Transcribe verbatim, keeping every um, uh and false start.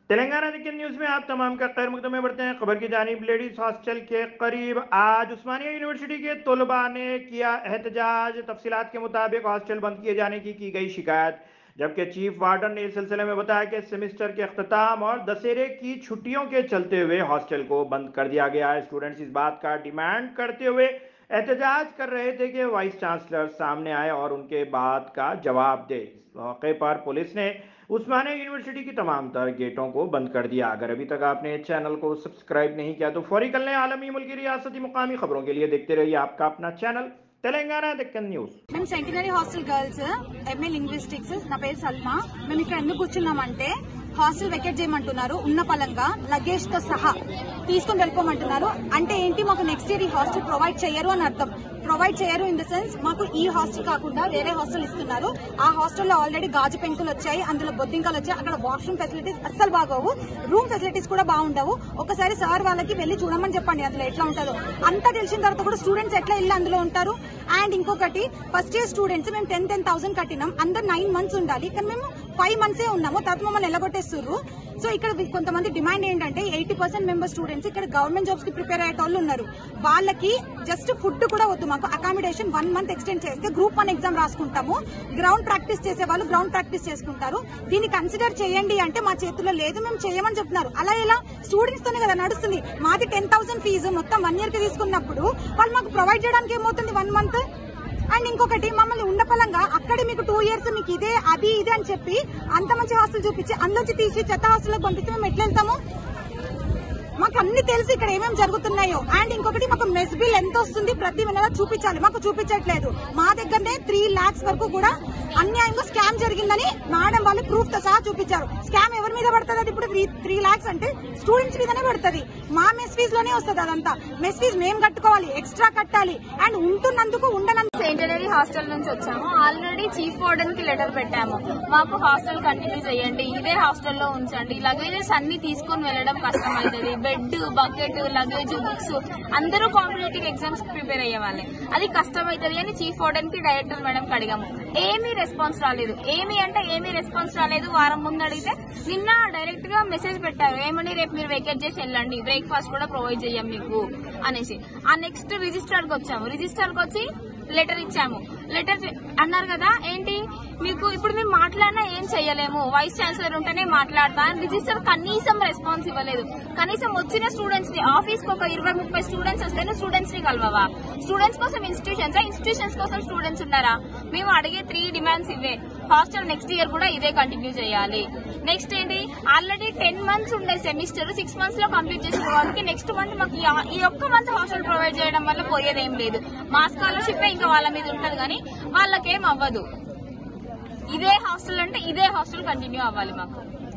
तेलंगाना दिक्कत न्यूज में आप तमाम का खैर मकदम में बढ़ते हैं। खबर की जानिब लेडीज हॉस्टल के करीब आज उस्मानिया यूनिवर्सिटी के तलबा ने किया एहतजाज। तफसीलात के मुताबिक हॉस्टल बंद किए जाने की की गई शिकायत, जबकि चीफ वार्डन ने इस सिलसिले में बताया कि सेमेस्टर के अख्ताम और दशहरे की छुट्टियों के चलते हुए हॉस्टल को बंद कर दिया गया है। स्टूडेंट्स इस बात का डिमांड करते हुए एहतजाज कर रहे थे कि वाइस चांसलर सामने आए और उनके बात का जवाब दे। इस मौके पर पुलिस ने उस्मानिया यूनिवर्सिटी की तमाम तर गेटों को बंद कर दिया। अगर अभी तक आपने चैनल को सब्सक्राइब नहीं किया तो फौरी कर लें। आलमी, मुल्की, रियासती, मुकामी खबरों के लिए देखते रहिए आपका अपना चैनल तेलंगाना दिक्कत न्यूज। మేము centenary hostel girls MA linguistics, నా పేరు సల్మా. మేము ఇక్కడ ఎందుకు కూర్చున్నామంటే హాస్టల్ వెకేట్ చేయమంటున్నారు, ఉన్న పలంగా లగేజ్ తో సహా తీసుకుని వెళ్ళిపోమంటున్నారు. అంటే ఏంటి, మాకు నెక్స్ట్ ఇయర్ ఈ హాస్టల్ ప్రొవైడ్ చేయరు అని అర్థం. ప్రొవైడ్ చేయరు ఇన్ ద సెన్స్ మాకు ఈ హాస్టల్ కాకుండా వేరే హాస్టల్ ఇస్తున్నారు. ఆ హాస్టల్లో ఆల్రెడీ గాజు పెంకులు వచ్చాయి, అందులో బొద్దింకలు వచ్చాయి. అక్కడ వాష్రూమ్ ఫెసిలిటీస్ అస్సలు బాగోవు, రూమ్ ఫెసిలిటీస్ కూడా బాగుండవు. ఒకసారి సార్ వాళ్ళకి వెళ్లి చూడమని చెప్పండి అందులో ఎట్లా ఉంటుందో. అంతా తెలిసిన తర్వాత కూడా స్టూడెంట్స్ ఎట్లా వెళ్ళి అందులో ఉంటారు. అండ్ ఇంకొకటి, ఫస్ట్ ఇయర్ స్టూడెంట్స్ మేము టెన్ టెన్ థౌసండ్ కట్టినాం. అందరు నైన్ మంత్స్ ఉండాలి, కానీ మేము ఫైవ్ మంత్సే ఉన్నాము. తర్వాత మమ్మల్ని ఎల్లగొట్టేస్తున్నారు. సో ఇక్కడ కొంతమంది డిమాండ్ ఏంటంటే ఎయిటీ పర్సెంట్ మెంబర్ స్టూడెంట్స్ ఇక్కడ గవర్నమెంట్ జాబ్స్ కి ప్రిపేర్ అయ్యే వాళ్ళు ఉన్నారు. వాళ్ళకి జస్ట్ ఫుడ్ కూడా వద్దు, మాకు అకామిడేషన్ వన్ మంత్ ఎక్స్టెండ్ చేస్తే గ్రూప్ వన్ ఎగ్జామ్ రాసుకుంటాము. గ్రౌండ్ ప్రాక్టీస్ చేసే వాళ్ళు గ్రౌండ్ ప్రాక్టీస్ చేసుకుంటారు. దీన్ని కన్సిడర్ చేయండి అంటే మా చేతుల్లో లేదు, మేము చేయమని చెప్తున్నారు. అలా ఎలా స్టూడెంట్స్ తోనే కదా నడుస్తుంది. మాది టెన్ థౌసండ్ ఫీజు మొత్తం వన్ ఇయర్ కి తీసుకున్నప్పుడు వాళ్ళు మాకు ప్రొవైడ్ చేయడానికి ఏమవుతుంది వన్ మంత్. అండ్ ఇంకొకటి, మమ్మల్ని ఉండపలంగా అక్కడే మీకు టూ ఇయర్స్ మీకు ఇదే అది ఇదే అని చెప్పి అంత మంచి హాస్టల్ చూపించి అందులోంచి తీసి చెత్త హాస్టల్కి పంపిస్తే మేము ఎట్లా వెళ్తాము? మాకు అన్ని తెలిసి ఇక్కడ ఏమేమి జరుగుతున్నాయో. అండ్ ఇంకొకటి, మాకు మెస్ బిల్ ఎంత వస్తుంది ప్రతి నెల చూపించాలి, మాకు చూపించట్లేదు. మా దగ్గరనే త్రీ లాక్స్ వరకు కూడా అన్యాయంగా స్కామ్ జరిగిందని మేడం వాళ్ళు ప్రూఫ్ తో సహా చూపించారు. స్కామ్ ఎవరి మీద పడుతుంది ఇప్పుడు? త్రీ లాక్స్ అంటే స్టూడెంట్స్ మీదనే పడుతుంది. మా మెస్ ఫీజ్ లోనే వస్తుంది అదంతా. మెస్ ఫీజ్ మేము కట్టుకోవాలి, ఎక్స్ట్రా కట్టాలి. అండ్ ఉంటున్నందుకు ఉండనందుకు. సెంటినరీ హాస్టల్ నుంచి వచ్చాము. ఆల్రెడీ చీఫ్ వార్డెన్ కి లెటర్ పెట్టాము, మాకు హాస్టల్ కంటిన్యూ చేయండి, ఇదే హాస్టల్లో ఉంచండి. లగేజెస్ అన్ని తీసుకుని వెళ్లడం కష్టం అవుతుంది. బెడ్, బకెట్, లగేజ్, బుక్స్ అందరూ కాంపిటేటివ్ ఎగ్జామ్స్ కి ప్రిపేర్ అయ్యే వాళ్ళే. అది కష్టం అవుతుంది అని చీఫ్ వార్డెన్ కి డైరెక్టర్ మేడం కి అడిగాము. ఏమీ రెస్పాన్స్ రాలేదు. ఏమి అంటే ఏమీ రెస్పాన్స్ రాలేదు. వారం ముందు అడిగితే నిన్న డైరెక్ట్ గా మెసేజ్ పెట్టారు, ఏమని రేపు మీరు వెకేట్ చేసి వెళ్ళండి, బ్రేక్ఫాస్ట్ కూడా ప్రొవైడ్ చేయం మీకు అనేసి. ఆ నెక్స్ట్ రిజిస్ట్రార్ కి వచ్చాము. రిజిస్ట్రార్ కి వచ్చి లెటర్ ఇచ్చాము. లెటర్ అన్నారు కదా, ఏంటి మీకు ఇప్పుడు మేము మాట్లాడినా ఏం చెయ్యలేము, వైస్ ఛాన్సలర్ ఉంటేనే మాట్లాడతా. రిజిస్టర్ కనీసం రెస్పాన్స్ ఇవ్వలేదు. కనీసం వచ్చిన స్టూడెంట్స్ ని, ఆఫీస్ కి ఒక ఇరవై ముప్పై స్టూడెంట్స్ వస్తేనే స్టూడెంట్స్ ని కలవవా? స్టూడెంట్స్ కోసం ఇన్స్టిట్యూషన్స్, ఇన్స్టిట్యూషన్స్ కోసం స్టూడెంట్స్ ఉన్నారా? మేము అడిగే త్రీ డిమాండ్స్ ఇవే. హాస్టల్ నెక్స్ట్ ఇయర్ కూడా ఇదే కంటిన్యూ చేయాలి. నెక్స్ట్ ఏంటి, ఆల్రెడీ టెన్ మంత్స్ ఉండే సెమిస్టర్ సిక్స్ మంత్స్ లో కంప్లీట్ చేసిన వాళ్ళకి నెక్స్ట్ మంత్ మాకు ఈ ఒక్క మంత్ హాస్టల్ ప్రొవైడ్ చేయడం వల్ల పోయేదేం లేదు. మా స్కాలర్షిప్ ఇంకా వాళ్ళ మీద ఉంటది కానీ వాళ్ళకేం అవ్వదు. ఇదే హాస్టల్ అంటే ఇదే హాస్టల్ కంటిన్యూ అవ్వాలి మాకు.